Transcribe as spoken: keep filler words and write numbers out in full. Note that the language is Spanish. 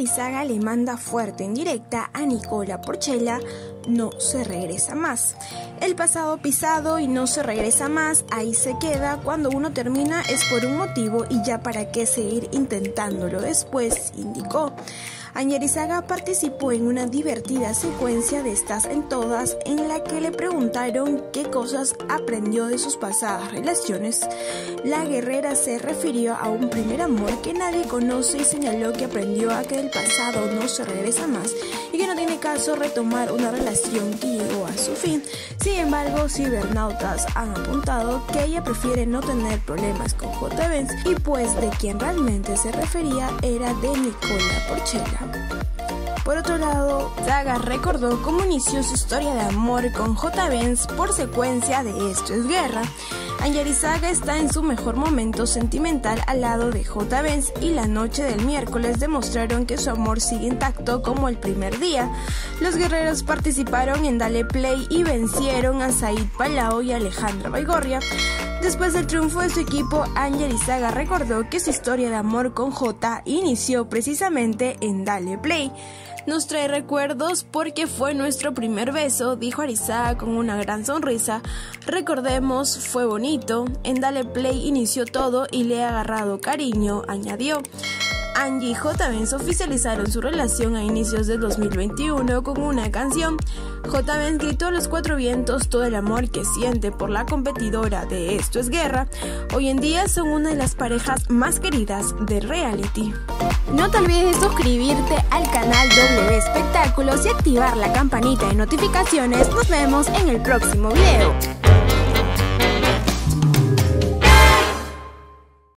Arizaga le manda fuerte en directa a Nicola Porchela: no se regresa más. El pasado pisado y no se regresa más, ahí se queda. Cuando uno termina es por un motivo y ya para qué seguir intentándolo después, indicó. Angie Arizaga participó en una divertida secuencia de Estás en Todas, en la que le preguntaron qué cosas aprendió de sus pasadas relaciones. La guerrera se refirió a un primer amor que nadie conoce y señaló que aprendió a que del pasado no se regresa más y que no tiene caso retomar una relación que llegó a su fin. Sin embargo, cibernautas han apuntado que ella prefiere no tener problemas con J. Benz, y pues de quien realmente se refería era de Nicola Porchela. Por otro lado, Saga recordó cómo inició su historia de amor con J. Benz por secuencia de Esto es Guerra. Angie Arizaga está en su mejor momento sentimental al lado de J. Benz, y la noche del miércoles demostraron que su amor sigue intacto como el primer día. Los guerreros participaron en Dale Play y vencieron a Said Palau y Alejandra Baigorria. Después del triunfo de su equipo, Angie Arizaga recordó que su historia de amor con J inició precisamente en Dale Play. Nos trae recuerdos porque fue nuestro primer beso, dijo Arizaga con una gran sonrisa. Recordemos, fue bonito. En Dale Play inició todo y le he agarrado cariño, añadió. Angie y J. Benz oficializaron su relación a inicios de dos mil veintiuno con una canción. J. Benz gritó a los cuatro vientos todo el amor que siente por la competidora de Esto es Guerra. Hoy en día son una de las parejas más queridas de reality. No te olvides de suscribirte al canal W Espectáculos y activar la campanita de notificaciones. Nos vemos en el próximo video.